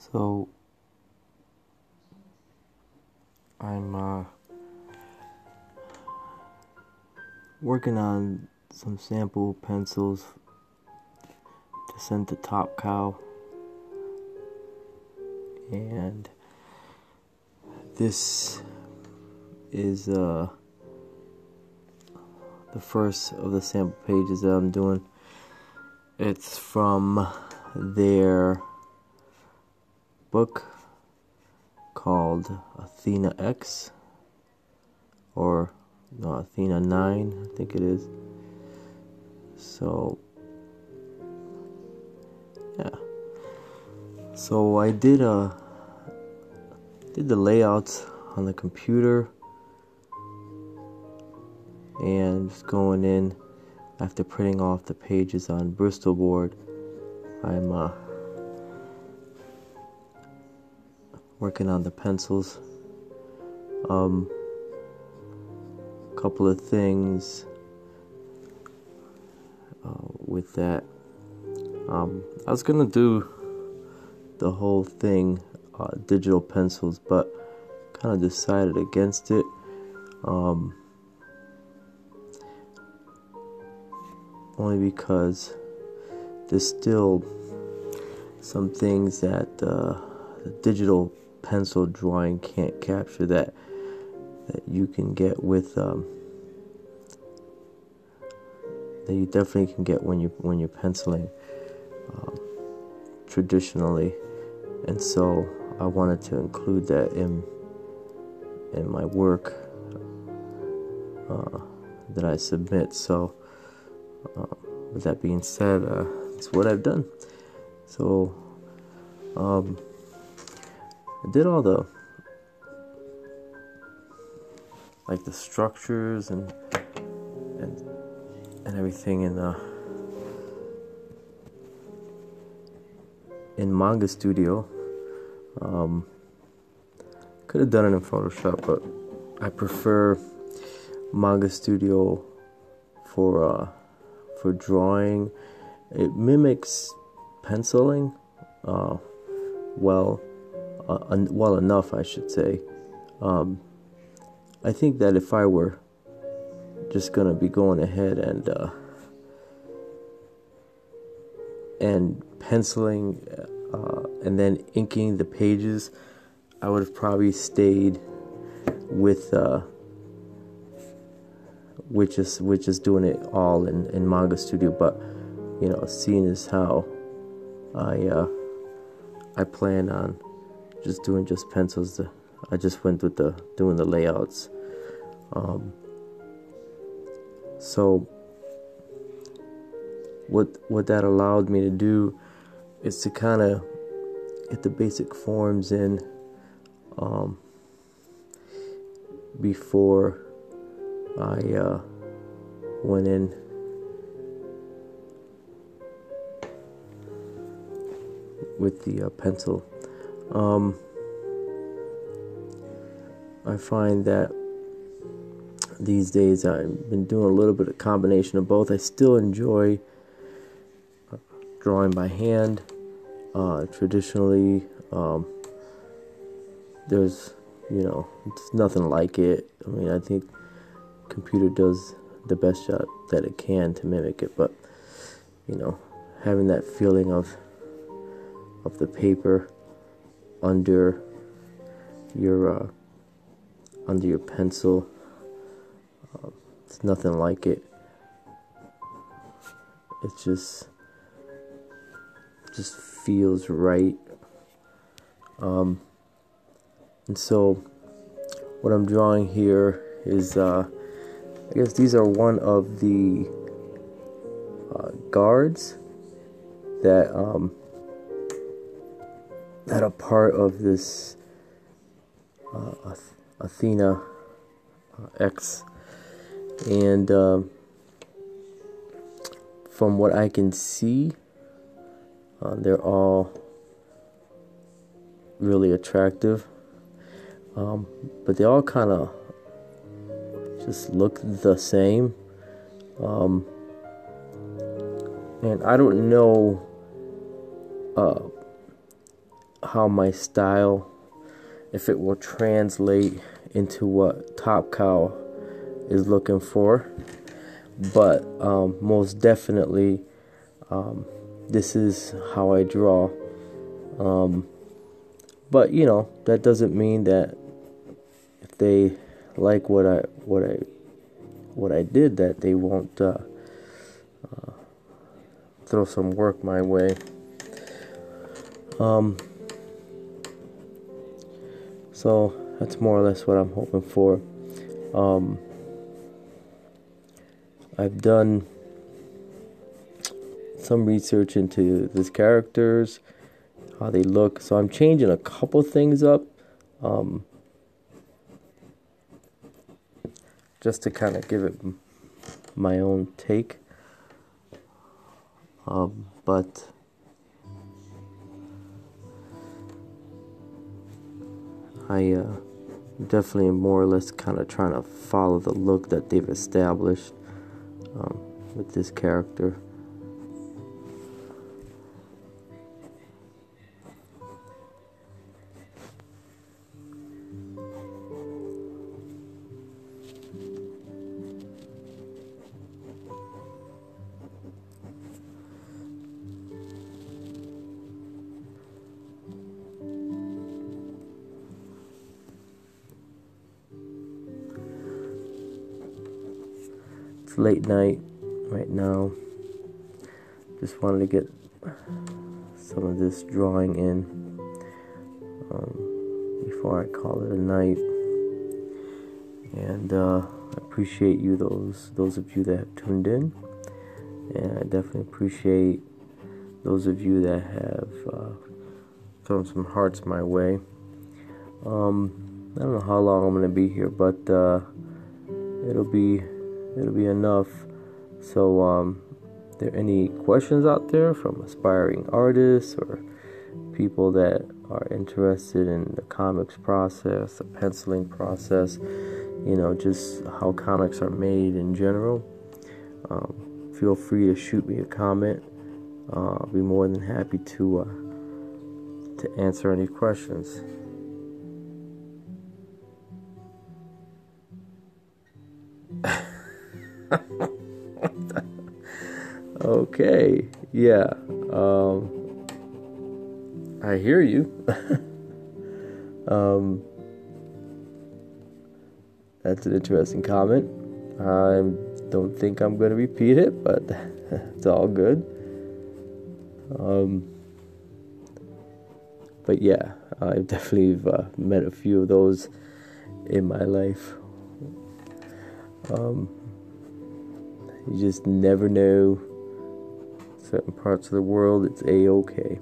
So I'm working on some sample pencils to send to Top Cow, and this is the first of the sample pages that I'm doing. It's from their book called Athena X, or no, Athena 9, I think it is. So yeah, so I did the layouts on the computer, and just going in after printing off the pages on Bristol board. I'm working on the pencils. Couple of things with that. I was gonna do the whole thing digital pencils, but kind of decided against it. Only because there's still some things that the digital pencil drawing can't capture that you can get with that you definitely can get when you're penciling traditionally, and so I wanted to include that in my work that I submit. So with that being said, that's what I've done. So I did all the structures and everything in Manga Studio. Could have done it in Photoshop, but I prefer Manga Studio for drawing. It mimics penciling well enough, I should say. I think that if I were just gonna be going ahead and penciling and then inking the pages, I would have probably stayed with which is doing it all in Manga Studio. But seeing as how I plan on just doing just pencils, I just went with doing the layouts. So what that allowed me to do is to kind of get the basic forms in before I went in with the pencil. I find that these days I've been doing a little bit of combination of both. I still enjoy drawing by hand. Traditionally, there's it's nothing like it. I mean, I think computer does the best job that it can to mimic it, but having that feeling of the paper under your pencil, it's nothing like it. It just feels right. And so what I'm drawing here is I guess these are one of the guards that are part of this Athena X, and from what I can see, they're all really attractive, but they all kind of just look the same, and I don't know how my style, if it will translate into what Top Cow is looking for. But most definitely, this is how I draw. But you know, that doesn't mean that if they like what I did, that they won't throw some work my way. So that's more or less what I'm hoping for. I've done some research into these characters, how they look. So I'm changing a couple things up, just to kind of give it my own take. But I definitely am more or less kind of trying to follow the look that they've established with this character. It's late night right now. Just wanted to get some of this drawing in before I call it a night. And I appreciate you, those of you that have tuned in. And I definitely appreciate those of you that have thrown some hearts my way. I don't know how long I'm going to be here, but it'll be enough. So if there are any questions out there from aspiring artists or people that are interested in the comics process, the penciling process, you know, just how comics are made in general, feel free to shoot me a comment. I'll be more than happy to answer any questions. Okay, yeah, I hear you. That's an interesting comment. I don't think I'm going to repeat it, but it's all good. But yeah, I've definitely met a few of those in my life. You just never know. Certain parts of the world, it's A-okay.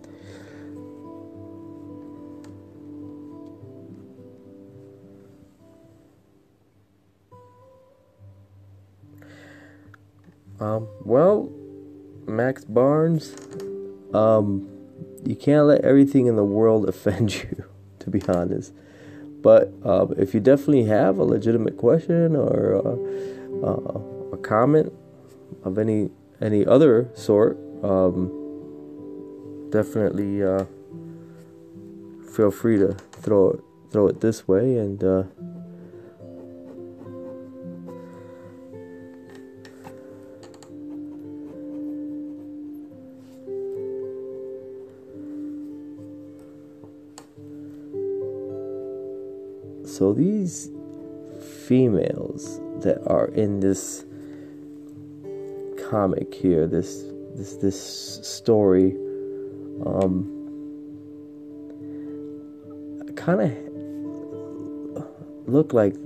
Well, Max Barnes, you can't let everything in the world offend you, to be honest. But if you definitely have a legitimate question or a comment of any other sort, definitely feel free to throw it this way, and so these females that are in this comic here, this story, kind of look like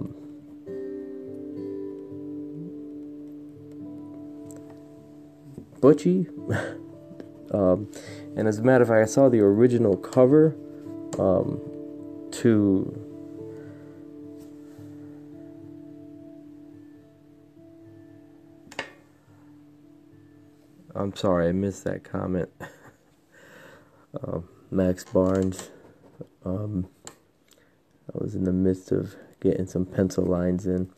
butchy. And as a matter of fact, I saw the original cover to I'm sorry, I missed that comment. Max Barnes. I was in the midst of getting some pencil lines in.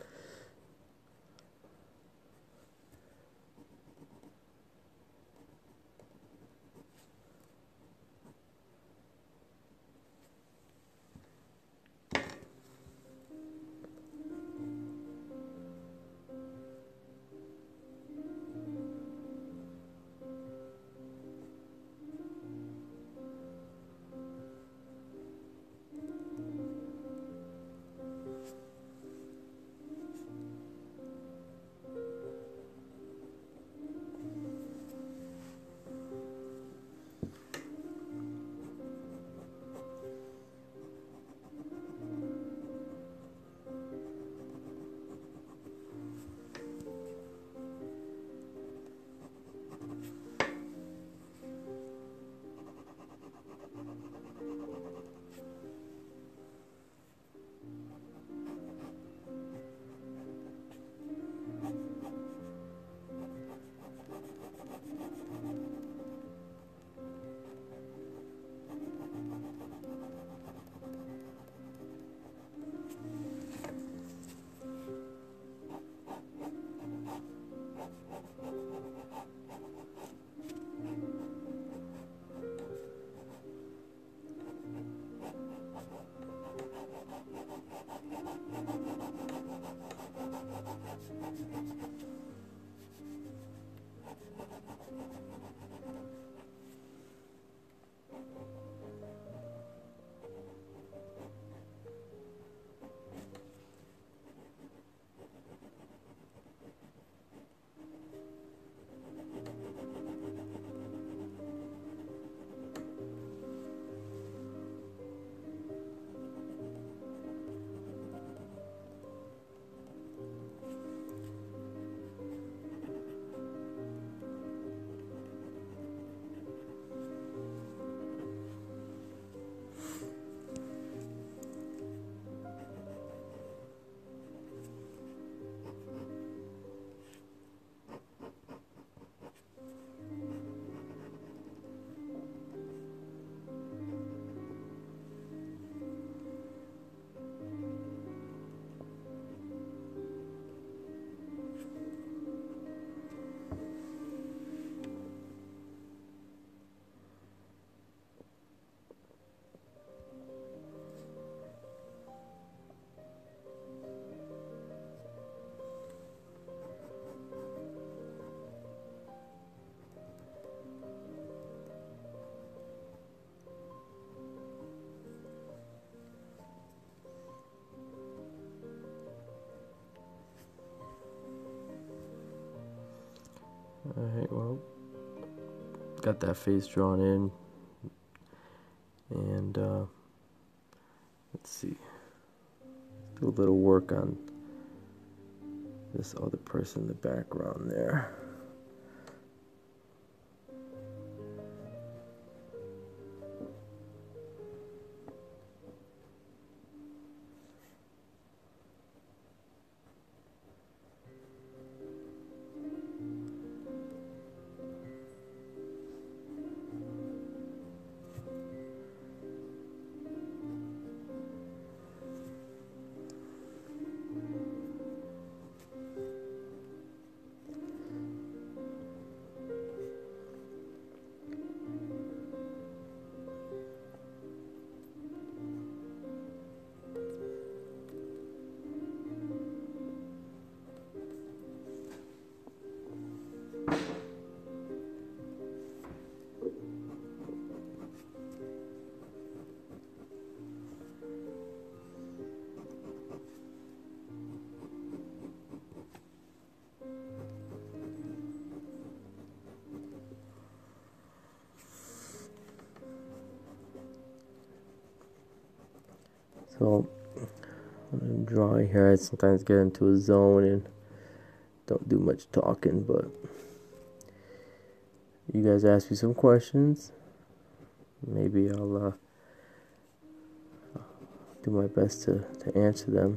Alright, well, got that face drawn in, and let's see, do a little work on this other person in the background there. So when I'm drawing here, I sometimes get into a zone and don't do much talking, but you guys ask me some questions. Maybe I'll do my best to answer them.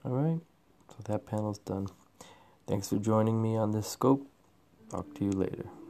Alright, so that panel's done. Thanks for joining me on this scope. Talk to you later.